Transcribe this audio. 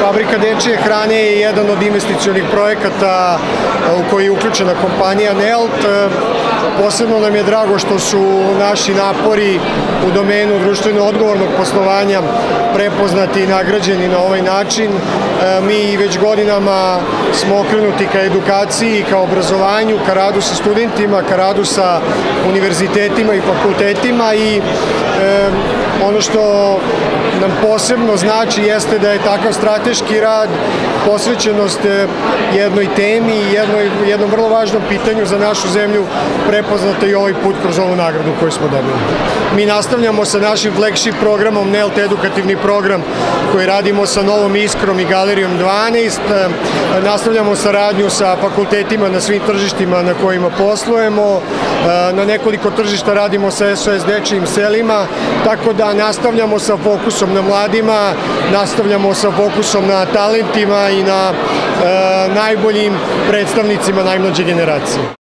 Fabrika dečije hrane je jedan od investicionih projekata u koji je uključena kompanija NELT. Posebno nam je drago što su naši napori u domenu društveno odgovornog poslovanja prepoznati i nagrađeni na ovaj način. Mi već godinama smo okrenuti ka edukaciji, ka obrazovanju, ka radu sa studentima, ka radu sa univerzitetima i fakultetima i ono što nam posebno znači jeste da je takav strateški rad, posvećenost jednoj temi i jednom vrlo važnom pitanju za našu zemlju prepoznata i ovaj put kroz ovu nagradu koju smo dobili. Mi nastavljamo sa našim flagship programom NELT edukativni program koji radimo sa Novom Iskrom i Galerijom 12. Nastavljamo saradnju sa fakultetima na svim tržištima na kojima poslujemo. Na nekoliko tržišta radimo sa SOS dečijim selima, tako da nastavljamo sa fokusom na mladima, nastavljamo sa fokusom na talentima i na najboljim predstavnicima najmlađe generacije.